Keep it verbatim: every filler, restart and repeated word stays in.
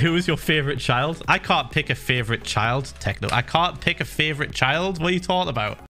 Who is your favorite child? I can't pick a favorite child. Techno. I can't pick a favorite child. What are you talking about?